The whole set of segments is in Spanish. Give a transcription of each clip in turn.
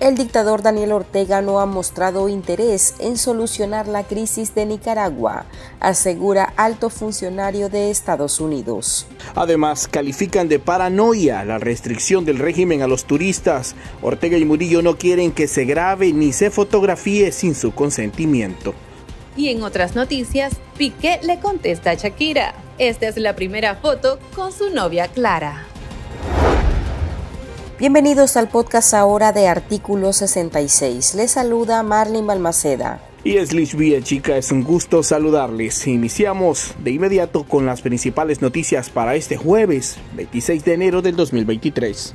El dictador Daniel Ortega no ha mostrado interés en solucionar la crisis de Nicaragua, asegura alto funcionario de Estados Unidos. Además, califican de paranoia la restricción del régimen a los turistas. Ortega y Murillo no quieren que se grabe ni se fotografíe sin su consentimiento. Y en otras noticias, Piqué le contesta a Shakira. Esta es la primera foto con su novia Clara. Bienvenidos al podcast ahora de Artículo 66. Les saluda Marlene Balmaceda. Y es Lish Chica, es un gusto saludarles. Iniciamos de inmediato con las principales noticias para este jueves, 26 de enero del 2023.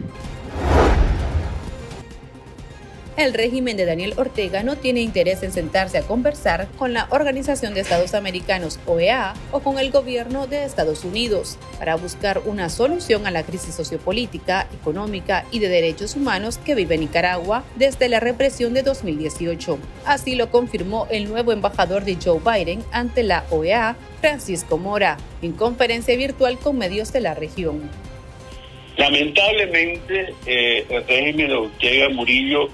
El régimen de Daniel Ortega no tiene interés en sentarse a conversar con la Organización de Estados Americanos, OEA, o con el gobierno de Estados Unidos para buscar una solución a la crisis sociopolítica, económica y de derechos humanos que vive Nicaragua desde la represión de 2018. Así lo confirmó el nuevo embajador de Joe Biden ante la OEA, Francisco Mora, en conferencia virtual con medios de la región. Lamentablemente, el régimen de Ortega Murillo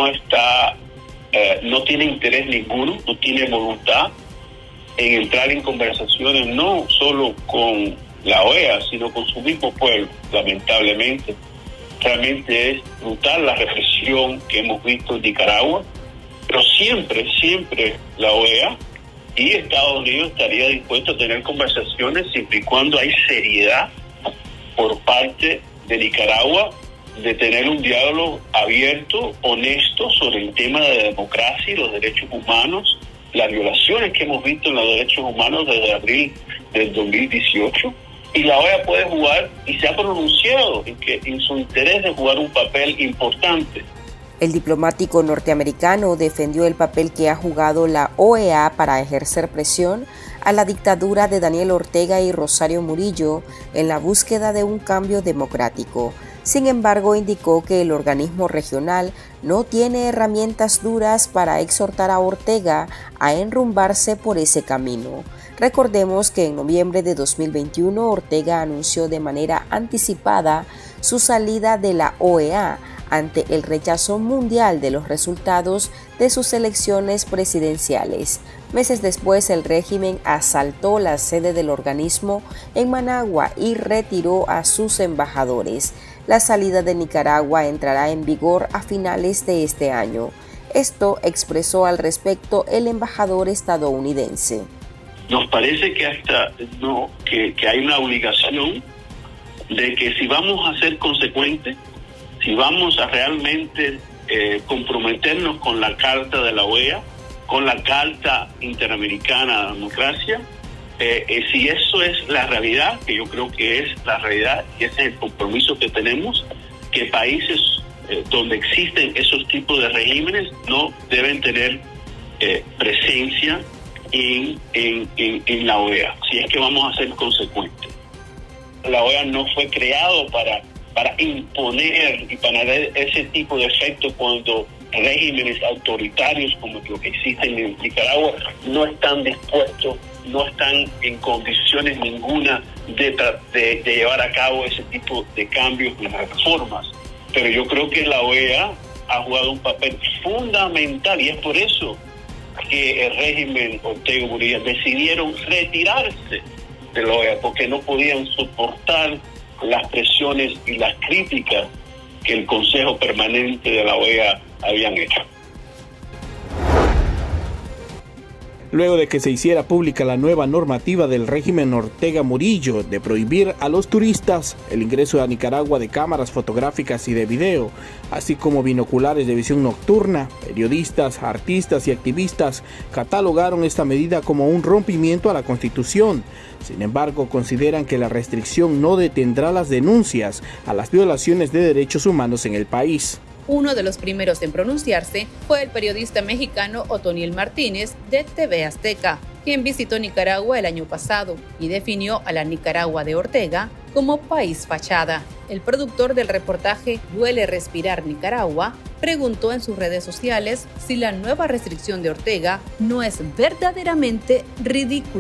no tiene interés ninguno, no tiene voluntad en entrar en conversaciones no solo con la OEA, sino con su mismo pueblo. Lamentablemente, realmente es brutal la represión que hemos visto en Nicaragua, pero siempre la OEA y Estados Unidos estaría dispuesto a tener conversaciones siempre y cuando hay seriedad por parte de Nicaragua de tener un diálogo abierto, honesto sobre el tema de la democracia y los derechos humanos, las violaciones que hemos visto en los derechos humanos desde abril del 2018. Y la OEA puede jugar, y se ha pronunciado en su interés de jugar un papel importante. El diplomático norteamericano defendió el papel que ha jugado la OEA para ejercer presión a la dictadura de Daniel Ortega y Rosario Murillo en la búsqueda de un cambio democrático. Sin embargo, indicó que el organismo regional no tiene herramientas duras para exhortar a Ortega a enrumbarse por ese camino. Recordemos que en noviembre de 2021 Ortega anunció de manera anticipada su salida de la OEA ante el rechazo mundial de los resultados de sus elecciones presidenciales. Meses después, el régimen asaltó la sede del organismo en Managua y retiró a sus embajadores. La salida de Nicaragua entrará en vigor a finales de este año. Esto expresó al respecto el embajador estadounidense. Nos parece que hay una obligación de que si vamos a ser consecuentes, si vamos a realmente comprometernos con la Carta de la OEA, con la Carta Interamericana de Democracia, si eso es la realidad, que yo creo que es la realidad y ese es el compromiso que tenemos, que países donde existen esos tipos de regímenes no deben tener presencia en la OEA, si es que vamos a ser consecuentes. La OEA no fue creado para imponer y para dar ese tipo de efecto cuando regímenes autoritarios como los que existen en Nicaragua no están dispuestos, no están en condiciones ninguna de llevar a cabo ese tipo de cambios y reformas. Pero yo creo que la OEA ha jugado un papel fundamental y es por eso que el régimen Ortega Murillo decidieron retirarse de la OEA, porque no podían soportar las presiones y las críticas que el Consejo Permanente de la OEA habían hecho. Luego de que se hiciera pública la nueva normativa del régimen Ortega Murillo de prohibir a los turistas el ingreso a Nicaragua de cámaras fotográficas y de video, así como binoculares de visión nocturna, periodistas, artistas y activistas catalogaron esta medida como un rompimiento a la Constitución. Sin embargo, consideran que la restricción no detendrá las denuncias a las violaciones de derechos humanos en el país. Uno de los primeros en pronunciarse fue el periodista mexicano Otoniel Martínez de TV Azteca, quien visitó Nicaragua el año pasado y definió a la Nicaragua de Ortega como país fachada. El productor del reportaje Duele Respirar Nicaragua preguntó en sus redes sociales si la nueva restricción de Ortega no es verdaderamente ridícula.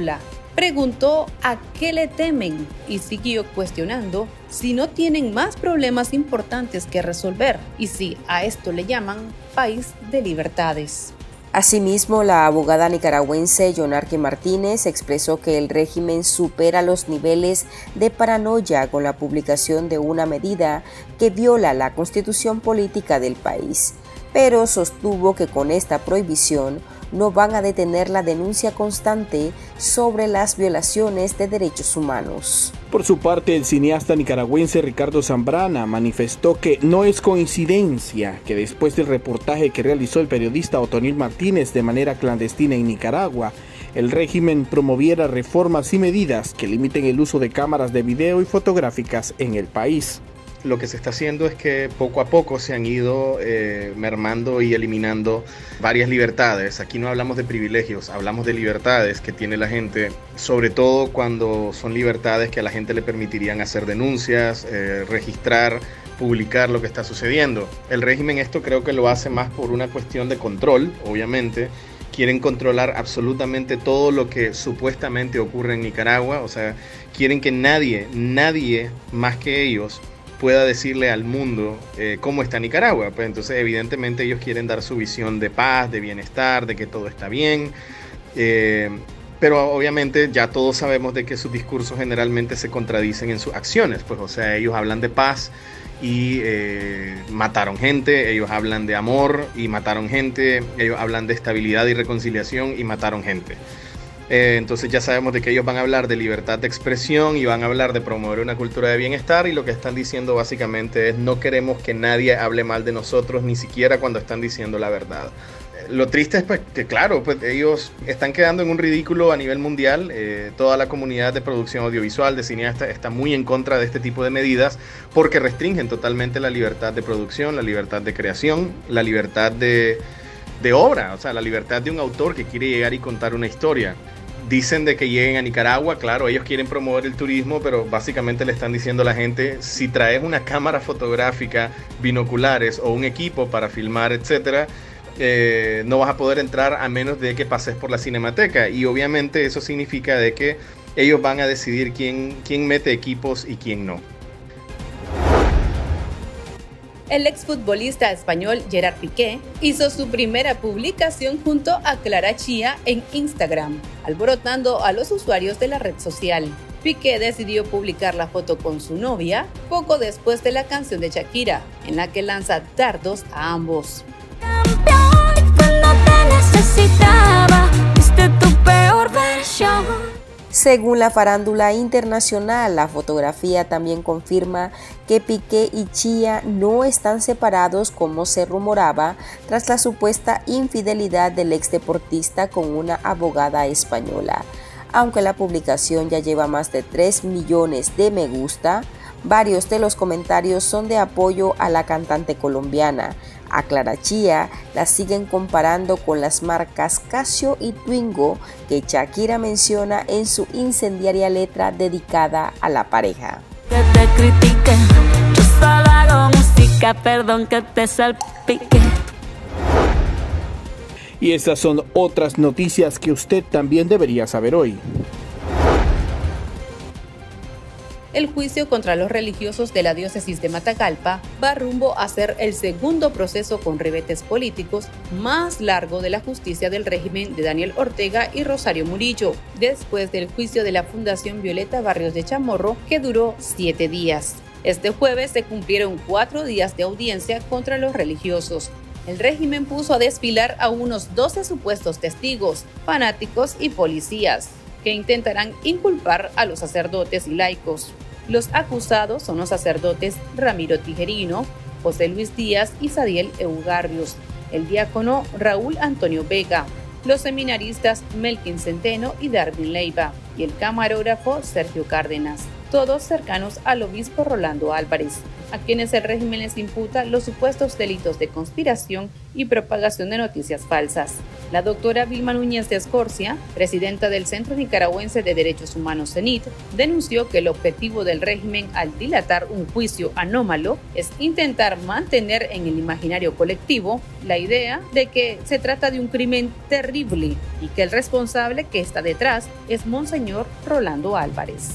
Preguntó a qué le temen y siguió cuestionando si no tienen más problemas importantes que resolver y si a esto le llaman país de libertades. Asimismo, la abogada nicaragüense Yonarque Martínez expresó que el régimen supera los niveles de paranoia con la publicación de una medida que viola la constitución política del país, pero sostuvo que con esta prohibición no van a detener la denuncia constante sobre las violaciones de derechos humanos. Por su parte, el cineasta nicaragüense Ricardo Zambrana manifestó que no es coincidencia que después del reportaje que realizó el periodista Otonil Martínez de manera clandestina en Nicaragua, el régimen promoviera reformas y medidas que limiten el uso de cámaras de video y fotográficas en el país. Lo que se está haciendo es que poco a poco se han ido mermando y eliminando varias libertades. Aquí no hablamos de privilegios, hablamos de libertades que tiene la gente, sobre todo cuando son libertades que a la gente le permitirían hacer denuncias, registrar, publicar lo que está sucediendo. El régimen esto creo que lo hace más por una cuestión de control, obviamente. Quieren controlar absolutamente todo lo que supuestamente ocurre en Nicaragua, o sea, quieren que nadie más que ellos pueda decirle al mundo cómo está Nicaragua. Pues entonces evidentemente ellos quieren dar su visión de paz, de bienestar, de que todo está bien, pero obviamente ya todos sabemos de que sus discursos generalmente se contradicen en sus acciones. Pues o sea, ellos hablan de paz y mataron gente, ellos hablan de amor y mataron gente, ellos hablan de estabilidad y reconciliación y mataron gente. Entonces ya sabemos de que ellos van a hablar de libertad de expresión y van a hablar de promover una cultura de bienestar, y lo que están diciendo básicamente es no queremos que nadie hable mal de nosotros, ni siquiera cuando están diciendo la verdad. Lo triste es pues, que claro, pues ellos están quedando en un ridículo a nivel mundial. Toda la comunidad de producción audiovisual, de cineastas, está muy en contra de este tipo de medidas porque restringen totalmente la libertad de producción, la libertad de creación, la libertad de obra, o sea, la libertad de un autor que quiere llegar y contar una historia. Dicen de que lleguen a Nicaragua, claro, ellos quieren promover el turismo, pero básicamente le están diciendo a la gente, si traes una cámara fotográfica, binoculares o un equipo para filmar, etcétera, no vas a poder entrar a menos de que pases por la Cinemateca. Y obviamente eso significa de que ellos van a decidir quién mete equipos y quién no. El exfutbolista español Gerard Piqué hizo su primera publicación junto a Clara Chía en Instagram, alborotando a los usuarios de la red social. Piqué decidió publicar la foto con su novia poco después de la canción de Shakira, en la que lanza dardos a ambos. Campeón, cuando te necesitaba, viste tu peor versión. Según la farándula internacional, la fotografía también confirma que Piqué y Chía no están separados como se rumoraba tras la supuesta infidelidad del exdeportista con una abogada española. Aunque la publicación ya lleva más de 3 millones de me gusta, varios de los comentarios son de apoyo a la cantante colombiana. A Clara Chía la siguen comparando con las marcas Casio y Twingo que Shakira menciona en su incendiaria letra dedicada a la pareja. Que te critique, yo solo hago música, perdón que te salpique. Y estas son otras noticias que usted también debería saber hoy. El juicio contra los religiosos de la diócesis de Matagalpa va rumbo a ser el segundo proceso con ribetes políticos más largo de la justicia del régimen de Daniel Ortega y Rosario Murillo, después del juicio de la Fundación Violeta Barrios de Chamorro, que duró 7 días. Este jueves se cumplieron 4 días de audiencia contra los religiosos. El régimen puso a desfilar a unos 12 supuestos testigos, fanáticos y policías, que intentarán inculpar a los sacerdotes y laicos. Los acusados son los sacerdotes Ramiro Tijerino, José Luis Díaz y Sadiel Eugarrios, el diácono Raúl Antonio Vega, los seminaristas Melkin Centeno y Darwin Leiva y el camarógrafo Sergio Cárdenas. todos cercanos al obispo Rolando Álvarez, a quienes el régimen les imputa los supuestos delitos de conspiración y propagación de noticias falsas. La doctora Vilma Núñez de Escorcia, presidenta del Centro Nicaragüense de Derechos Humanos CENIT, denunció que el objetivo del régimen al dilatar un juicio anómalo es intentar mantener en el imaginario colectivo la idea de que se trata de un crimen terrible y que el responsable que está detrás es Monseñor Rolando Álvarez.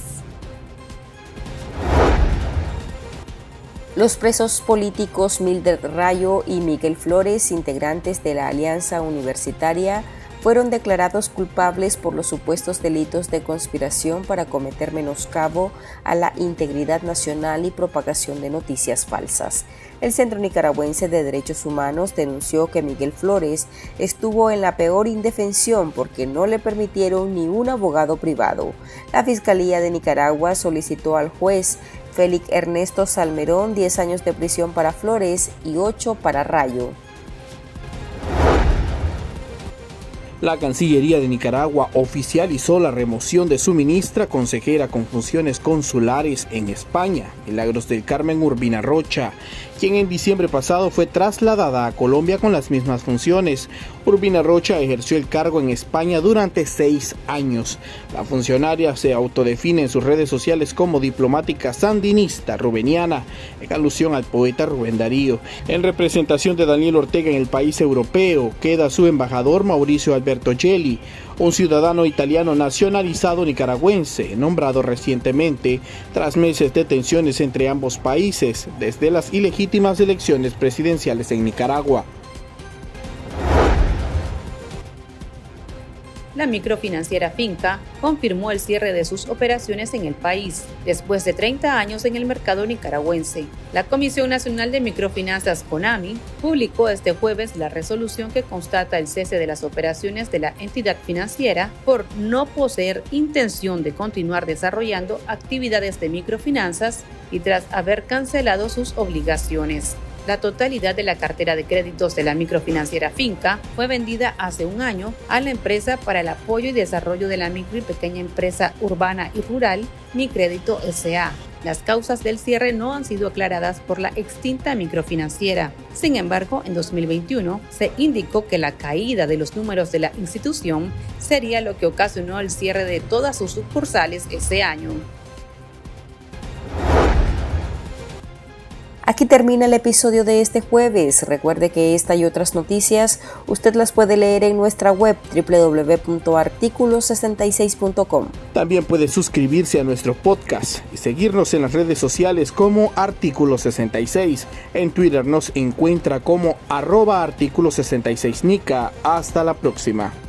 Los presos políticos Mildred Rayo y Miguel Flores, integrantes de la Alianza Universitaria, fueron declarados culpables por los supuestos delitos de conspiración para cometer menoscabo a la integridad nacional y propagación de noticias falsas. El Centro Nicaragüense de Derechos Humanos denunció que Miguel Flores estuvo en la peor indefensión porque no le permitieron ni un abogado privado. La Fiscalía de Nicaragua solicitó al juez Félix Ernesto Salmerón 10 años de prisión para Flores y 8 para Rayo. La Cancillería de Nicaragua oficializó la remoción de su ministra consejera con funciones consulares en España, Milagros del Carmen Urbina Rocha, quien en diciembre pasado fue trasladada a Colombia con las mismas funciones. Urbina Rocha ejerció el cargo en España durante 6 años. La funcionaria se autodefine en sus redes sociales como diplomática sandinista rubeniana, en alusión al poeta Rubén Darío. En representación de Daniel Ortega en el país europeo, queda su embajador Mauricio Alberto Gelli, un ciudadano italiano nacionalizado nicaragüense, nombrado recientemente tras meses de tensiones entre ambos países desde las ilegítimas elecciones presidenciales en Nicaragua. La microfinanciera Finca confirmó el cierre de sus operaciones en el país, después de 30 años en el mercado nicaragüense. La Comisión Nacional de Microfinanzas, CONAMI, publicó este jueves la resolución que constata el cese de las operaciones de la entidad financiera por no poseer intención de continuar desarrollando actividades de microfinanzas y tras haber cancelado sus obligaciones. La totalidad de la cartera de créditos de la microfinanciera Finca fue vendida hace un año a la empresa para el apoyo y desarrollo de la micro y pequeña empresa urbana y rural, Micrédito S.A. Las causas del cierre no han sido aclaradas por la extinta microfinanciera. Sin embargo, en 2021 se indicó que la caída de los números de la institución sería lo que ocasionó el cierre de todas sus sucursales ese año. Aquí termina el episodio de este jueves. Recuerde que esta y otras noticias usted las puede leer en nuestra web www.articulos66.com. También puede suscribirse a nuestro podcast y seguirnos en las redes sociales como Artículo66. En Twitter nos encuentra como @Artículo66Nica. Hasta la próxima.